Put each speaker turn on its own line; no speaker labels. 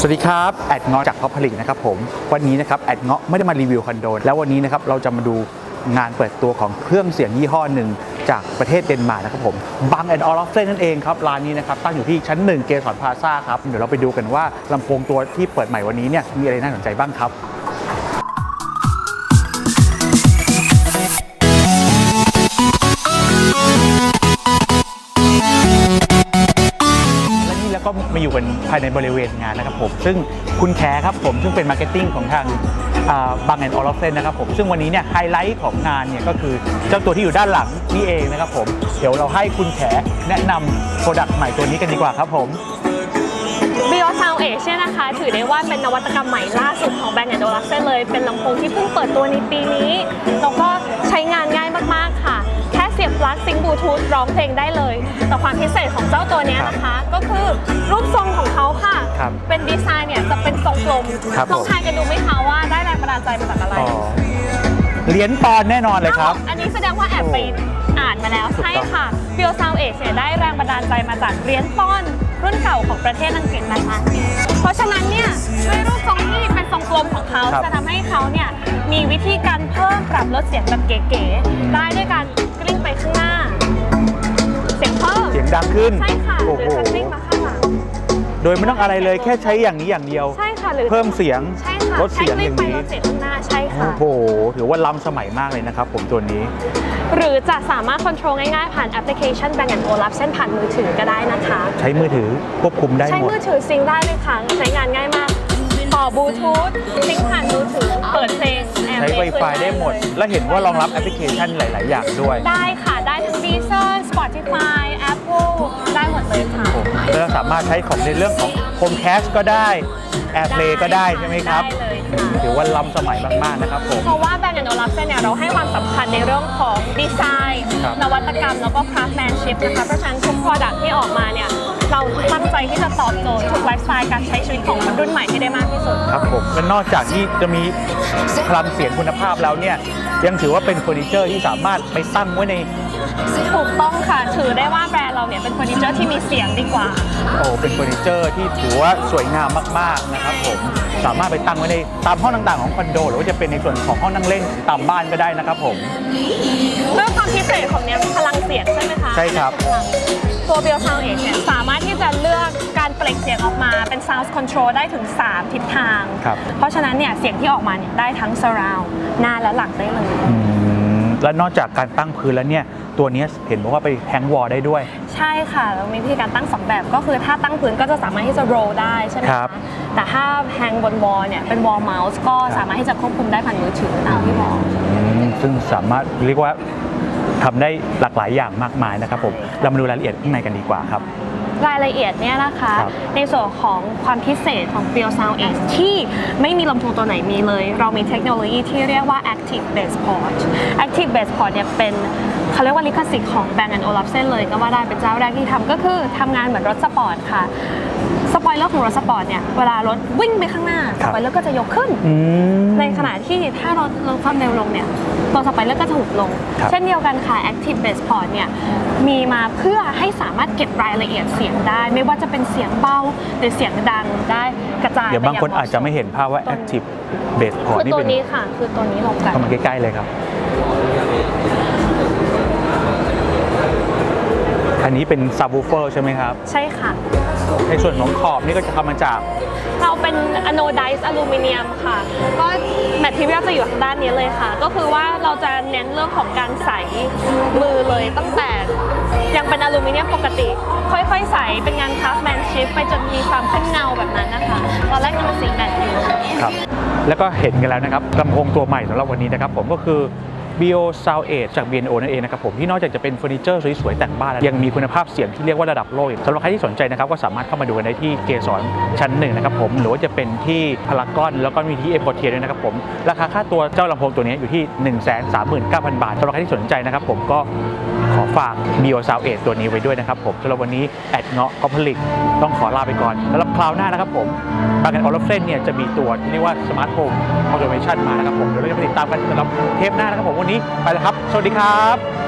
สวัสดีครับแอดเงาะจากท็อปผลิตนะครับผมวันนี้นะครับแอดเงาะไม่ได้มารีวิวคอนโดแล้ววันนี้นะครับเราจะมาดูงานเปิดตัวของเครื่องเสียงยี่ห้อหนึ่งจากประเทศเดนมาร์กนะครับผมบังแอนด์ออลอฟเซนนั่นเองครับร้านนี้นะครับตั้งอยู่ที่ชั้น1เกสรพลาซ่าครับเดี๋ยวเราไปดูกันว่าลำโพงตัวที่เปิดใหม่วันนี้เนี่ยมีอะไรน่าสนใจบ้างครับก็มาอยู่กันภายในบริเวณงานนะครับผมซึ่งคุณแขครับผมซึ่งเป็นมาร์เก็ตติ้งของทางบังแอนด์ออลอฟเซนนะครับผมซึ่งวันนี้เนี่ยไฮไลท์ของงานเนี่ยก็คือเจ้าตัวที่อยู่ด้านหลังนี่เองนะครับผมเดี๋ยวเราให้คุณแขแนะนำโปรดักต์ใหม่ตัวนี้กันดีกว่าครับผม
BioSound Edge เนี่ยนะคะถือได้ว่าเป็นนวัตกรรมใหม่ล่าสุดของแบรนด์แอนด์ออลอฟเซนเลยเป็นลำโพงที่เพิ่งเปิดตัวในปีนี้แล้วก็ใช้งานง่ายมากๆค่ะแค่เสียบปลั๊กซิงค์บลูทูธร้องเพลงได้เลยแต่ความพิเศษของเจ้าตัวนี้นะคะก็คือรูปทรงของเขาค่ะเป็นดีไซน์เนี่ยจะเป็นทรงกลมลองทายกันดูไหมคะว่าได้แรงบันดาลใจมาจากอะไร
เหรียญปอนด์แน่นอนเลยครับ
อันนี้แสดงว่าแอบไปอ่านมาแล้วใช่ค่ะ BioSound Edge เนี่ยได้แรงบันดาลใจมาจากเหรียญปอนด์รุ่นเก่าของประเทศอังกฤษนะคะเพราะฉะนั้นเนี่ยด้วยรูปทรงที่เป็นทรงกลมของเขาจะทำให้เขาเนี่ยมีวิธีการเพิ่มปรับลดเสียงแบบเก๋ๆได้ด้วยการกลิ้งไปข้างหน้าเสียงเพิ่ม
เสียงดังขึ้น
ใช่ค่ะหรือจะกลิ้งมาข้างหลัง
โดยไม่ต้องอะไรเลยแค่ใช้อย่างนี้อย่างเดียว
ใช่ค่ะหรือ
เพิ่มเสียงลดเสียงอย่าง
นี้ลดเสียงข้างหน้าใช่ค่ะ
โอ้โหถือว่าล้ำสมัยมากเลยนะครับผมตัวนี้
หรือจะสามารถควบคุมง่ายๆผ่านแอปพลิเคชันแบงก์แอนด์โอลาฟเส้นผ่านมือถือก็ได้นะคะ
ใช้มือถือควบคุมได้หมด
ใช้มือถือซิงได้เลยค่ะใช้งานง่ายมากต่อบลูทูธซิงผ่านมือถือเปิดเพลง
ใช้ Wi-Fi ได้หมดและเห็นว่ารองรับแอปพลิเคชันหลายๆอย่างด้วย
ได้ค่ะได้ทั้ง Deezer Spotify Apple ได้หมดเลยค่ะ
แล้วสามารถใช้ของในเรื่องของ Chromecast ก็ได้ AirPlay ก็ได้ใช่ไหมครับ
ได้เลยค่ะ
ถือว่าล้ำสมัยมากๆนะครับผม
เพราะว่าแบรนด์แอนด์ออลาฟเซนเนี่ยเราให้ความสำคัญในเรื่องของดีไซน์นวัตกรรมแล้วก็ craftsmanship นะคะเพราะฉะนั้นทุก product ที่ออกมาเนี่ยเราตั้งใจที่จะตอบโจทย์ทุกไลฟ์สไตล์การใช้ชีวิตของคนรุ่นใหม่ให้ได้มากที่สุด
ครับผมและนอกจากที่จะมีพลังเสียงคุณภาพแล้วเนี่ยยังถือว่าเป็นเฟอร์นิเจอร์ที่สามารถไปตั้งไว้ใน
ถูกต้องค่ะถือได้ว่าแบรนด์เราเนี่ยเป็นเฟอร์นิเจอร์ที่มีเสียงดีกว่า
เป็นเฟอร์นิเจอร์ที่ถือว่าสวยงามมากๆนะครับผมสามารถไปตั้งไว้ในตามห้องต่างๆของคอนโดหรือว่าจะเป็นในส่วนของห้องนั่งเล่นตามบ้านก็ได้นะครับผม
ด้วยความพิเศษของเนี่ยพลังเสียงใช่ไหมคะ
ใช่ครับ
ตัว BioSound Edge เนี่ยสามารถที่จะเลือกการเปล่งเสียงออกมาเป็น Sound Control ได้ถึง3ทิศทางเพราะฉะนั้นเนี่ยเสียงที่ออกมาเนี่ยได้ทั้ง Surround หน้าและหลังได้เลย
และนอกจากการตั้งพื้นแล้วเนี่ยตัวนี้เห็นบอกว่าไปแฮงวอลได้ด้วย
ใช่ค่ะเรามีวิธีการตั้ง2แบบก็คือถ้าตั้งพื้นก็จะสามารถที่จะ roll ได้ใช่ไหมคะแต่ถ้าแฮงบนวอลเนี่ยเป็นวอลเมาส์ก็สามารถที่จะควบคุมได้ผ่านมือถือตามที่บอก
ซึ่งสามารถเรียกว่าทำได้หลากหลายอย่างมากมายนะครับผมเรามาดูรายละเอียดข้างในกันดีกว่าครับ
รายละเอียดเนี่ยนะคะในส่วนของความพิเศษของ BioSound Edge ที่ไม่มีลำโพงตัวไหนมีเลยเรามีเทคโนโลยีที่เรียกว่า Active Bass Port Active Bass Port เนี่ยเป็นเขาเรียกว่าลิขสิทธิ์ของแบรนด์แอนด์โอลาฟเซนเลยก็ว่าได้เป็นเจ้าแรกที่ทำก็คือทำงานเหมือนรถสปอร์ตค่ะสปอยเลอร์ของรถสปอร์ตเนี่ยเวลารถวิ่งไปข้างหน้าสปอยเลอร์ก็จะยกขึ้นในขณะที่ถ้ารถลดความเร็วลงเนี่ยตัวสปอยเลอร์ก็จะหุบลงเช่นเดียวกันค่ะ Active Bass Port เนี่ยมีมาเพื่อให้สามารถเก็บรายละเอียดเสียงได้ไม่ว่าจะเป็นเสียงเบาหรือเสียงดังได้กระจาย
เดี๋ยวบางคนอาจจะไม่เห็นภาพว่า Active Bass Port นี่เป็น
ตัวนี้ค่ะคือตัวนี้ลงกัน
เข้ามาใกล้ๆเลยครับอันนี้เป็น Subwoofer ใช่ไหมครับ
ใช่ค่ะ
ในส่วนของขอบนี่ก็จะทำมาจาก
เราเป็น anodized อลูมิเนียมค่ะก็แมททีเรียลจะอยู่ทางด้านนี้เลยค่ะก็คือว่าเราจะเน้นเรื่องของการใส่มือเลยตั้งแต่ยังเป็นอลูมิเนียมปกติค่อยๆใส่เป็นงาน craftsmanship ไปจนมีความขึ้นเงาแบบนั้นนะคะตอนแรกยังเป็นสีแมทอยู่
ครับแล้วก็เห็นกันแล้วนะครับลำโพงตัวใหม่สำหรับวันนี้นะครับผมก็คือBioSound Edge จาก B&O นั่นเองนะครับผมที่นอกจากจะเป็นเฟอร์นิเจอร์สวยๆแต่งบ้านแล้วยังมีคุณภาพเสียงที่เรียกว่าระดับโลกสำหรับใครที่สนใจนะครับก็สามารถเข้ามาดูกันได้ที่เกสรชั้น1นะครับผมหรือว่าจะเป็นที่พารากอนแล้วก็มีที่เอ็มพอร์เทียด้วยนะครับผมราคาค่าตัวเจ้าลำโพงตัวนี้อยู่ที่ 139,000 บาทสำหรับใครที่สนใจนะครับผมก็ขอฝาก BioSound Edge ตัวนี้ไว้ด้วยนะครับผมสำหรับวันนี้แอดเงาะก็ผลิตต้องขอลาไปก่อนแล้วคราวหน้านะครับผมบางแอนด์ออลอฟเซนเนี่ยจะมีตัวที่เรียกว่าสมาร์ทโฮมออโตเมชันมานะครับผมเดี๋ยวเราจะไปติดตามกันสำหรับเทปหน้านะครับผมวันนี้ไปแล้วครับสวัสดีครับ